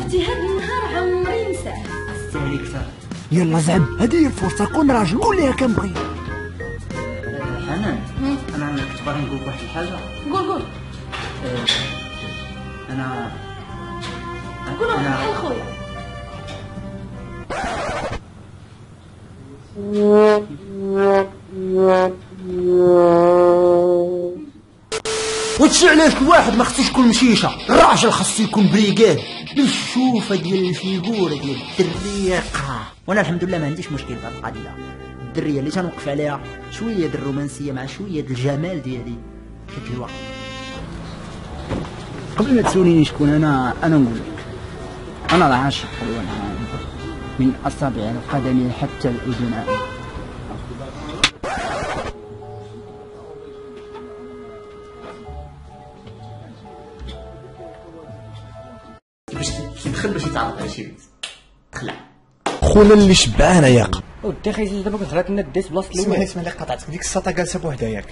درتي هاد النهار عمري نساه. استهلك صافي. يلا زعم هذه هي الفرصه، كون راجل قول ليها كنبغي. حنان انا كنت باغي نقول واحد الحاجه. قول انا بحال خويا. وتشي علاش الواحد ما خصوش يكون مشيشه، الراجل خصو يكون بريقاد بالشوفه ديال الفيغوره ديال الدريقه. وانا الحمد لله ما عنديش مشكل في هذه القضيه. الدريه اللي تنوقف عليها شويه ديال الرومانسيه مع شويه ديال الجمال ديالي كتلوى. قبل ما تسوليني شكون انا نقول لك انا العاشق والهام من اصابع القدم حتى الاذنين. باش تدخل باش يتعرف على شي بنت تخلع خونا اللي شبعانه ياق. ودي خايزي دابا كنت راك نديت بلاصه الاول. اسمح لي قطعتك، ديك الساطا جالسه بوحدها ياك.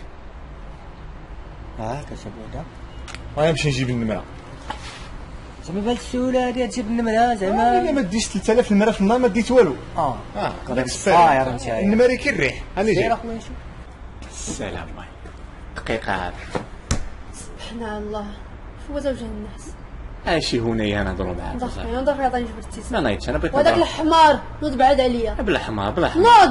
كتشرب وحده غنمشي نجيب النمره. زعما بهاد السهوله هادي تجيب النمره زعما الا ما ديش 3000 نمره في النهار ما ديت والو. داك الصاير انت النمره كي الريح انا سير جاي. اخويا شوف السلام عليكم. دقيقه عاد سبحان الله هو زوج الناس. ماشي هنايا نهضروا معاك. نضرب يعطيني جبرتي. ما نايتش انا بغيت وهذاك الحمار نوض بعاد عليا. بلا حمار بلا حمار. نوض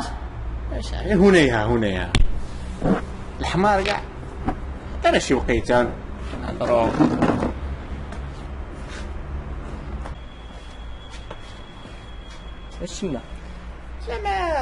هنايا الحمار كاع انا شي وقيته نهضروا. اش تما لا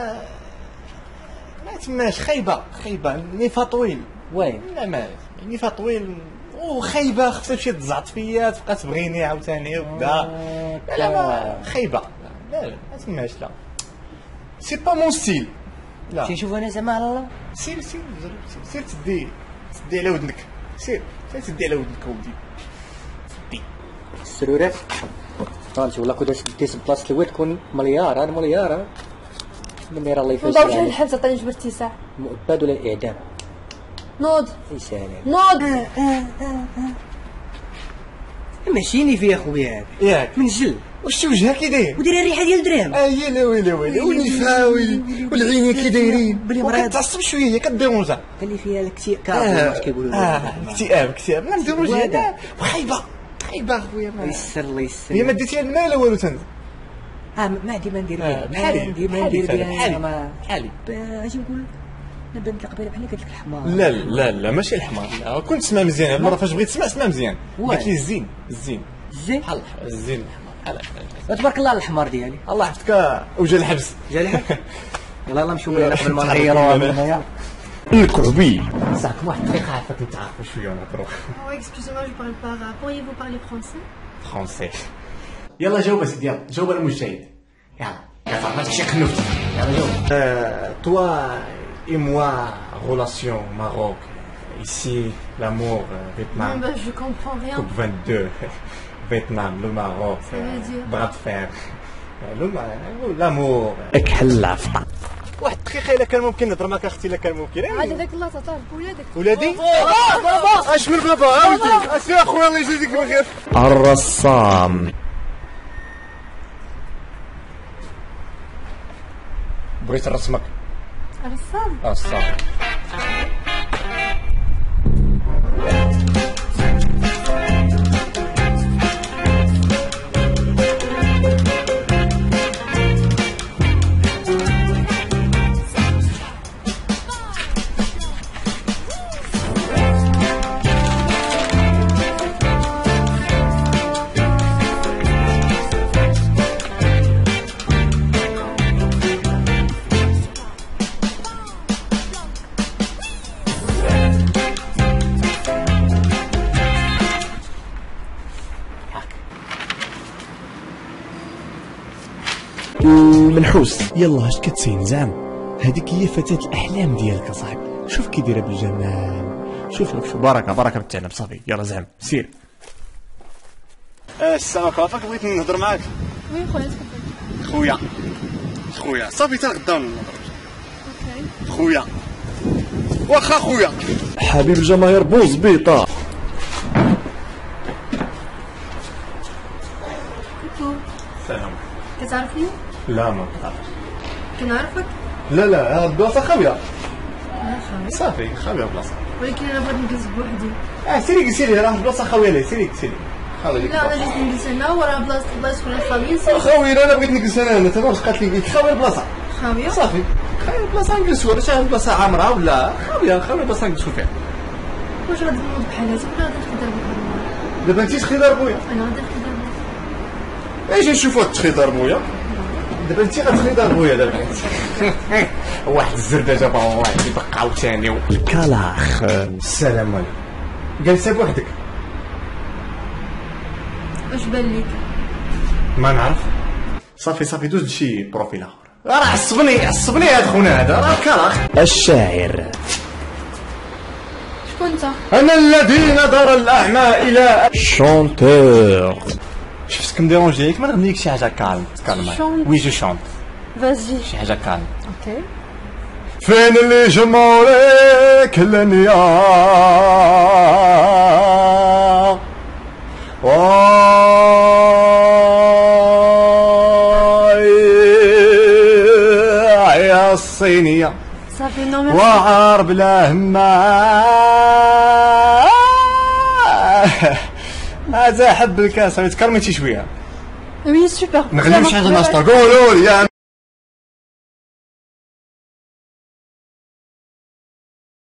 ما تماش. خايبه نيفا طويل. وين لا ما نيفا طويل وخايبه، خصها تمشي تزعط فيا تبقى تبغيني عاوتاني وكذا. لا ما خايبه. لا ما تماش. لا سي با مون ستيل. لا نشوف انا زعما على الله. سير تدي على ودنك. سير تدي على ودنك ودي تدي السرورات فهمتي ولا كنت ديت بلاصه الاول تكون مليار. انا مليار النميره الله يفوز نضرب شحال الحبس عطيني جبرتي ساعه. مؤبد ولا الاعدام. نوض يسالم نوض. ماشيني فيا خويا ياك من جل واش وجهها كي داير ودير الريحه ديال الدرهم. يا لا ويلي ونيفا والعينين كي دايرين بلي مريض. وكتعصب شويه كديرونجا. قال لي فيها الاكتئاب واش كيقولوا اكتئاب ما نديروش هذا. وخايبه خويا يسر الله يسر. هي ما ديتيها المال لا والو تنزل. ما عندي ما ندير بها بحالي ما ندير بها بحالي اجي نقول انا بنت القبيله بحال قالت لك الحمار. لا ماشي الحمار. لا كنت تسمع مزيان المره فاش بغيت تسمع مزيان. قالت لي الزين بحال الزين بحال تبارك الله على الحمار ديالي. الله يحفظك وجا الحبس. جا الحبس. يلا نمشيو من هنا قبل ما نغيروها من هنايا. الكعبي صاحبك واحد الدقيقه عافاك نتعرفوا شويه ونهضروا Excusez-moi, je parle pas arabe. Pourriez-vous parler français? فرونسي. يلا جاوب سيدي، يلا جاوب المجتهد. يلا ما تحشي خنوفتي. يلا جاوب. Toi et moi relation Maroc ici l'amour Vietnam. Je comprends rien. Coupe 22 Vietnam le Maroc veut dire bras de fer l'amour. اكحل العفطه. واحد الدقيقه الا كان ممكن نهضر معك اختي الا كان ممكن. عاد هذاك الله تعرف ولادك. ولادي اش من بابا عاودي اسير اخويا الله يجازيك بخير. الرسام بغيت نرسمك. رسام. الرسام المنحوس. يلا اش كتسين زعما هذيك هي فتاة الاحلام ديالك اصاحبي. شوف كي دايره بالجمال. شوف بركه بالتعنب صافي. يلا زعما سير. السلام عليكم. بغيت نهضر معاك. وي خويا تفضل. خويا صافي حتى غدا نهضر. خويا واخا خويا حبيب الجماهير بوزبيطه. لا ما بقاش. كنعرفك. لا هاد البلاصه خاويه. خاوي. صافي خاويه البلاصه. ولكن انا بغيت نجلس بوحدي. سيري راه البلاصه خاويه ليه سيري خاويه. لا انا جيت نجلس هنا وراه بلاصه اخرى خاويين. خاويه انا بغيت نجلس انا تما واش قالت لي خاويه البلاصه. خاويه. صافي خاويه البلاصه نجلسوا واش البلاصه عامره ولا خاويه البلاصه نجلسوا فيها. واش غادي تنوض بحال هكا ولا غادي تخدر بحال دابا انت تخيدر بويا. انا غادي نخدر. اجي نشوفوا تخيدر بويا. دابا انت غتخيدر بويا دابا. واحد الزرده جابها واحد يبقى عاوتاني الكلاخ. السلام عليكم. جالسه بوحدك؟ واش بان لك؟ ما نعرف. صافي دوز لشي بروفيل اخر. راه عصبني هاد خونا هذا راه كلاخ. الشاعر. شكون انت؟ انا الذي نظر الاعمى الى شونتور. شفتك مديرونجي ليك ما نغني لك شي حاجه كالم. وي جو شونت فازي. شي حاجه كالم. اوكي. فين اللي جمهورك الانيا يا الصينيه صافي نو ميرسي. وعار بلا همه هذا حب الكاس تكرمتي شويه وي سوبر. نغني شي حاجه ناشطه قولوا لي